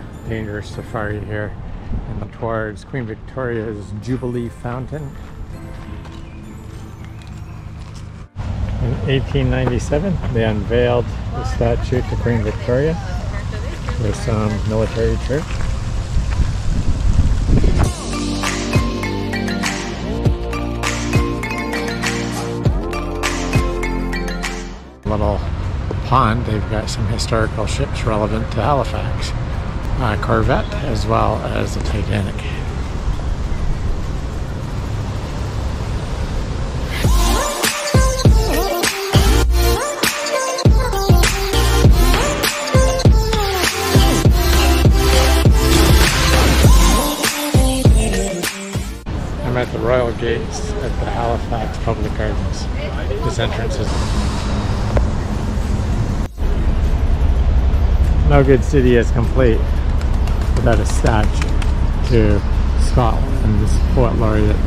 dangerous safari here and towards Queen Victoria's Jubilee Fountain. In 1897, they unveiled the statue to Queen Victoria with some military troops. Little pond, they've got some historical ships relevant to Halifax. Corvette as well as the Titanic. I'm at the Royal Gates at the Halifax Public Gardens. This entrance is no good city is complete without a statue to Scotland and this poet laureate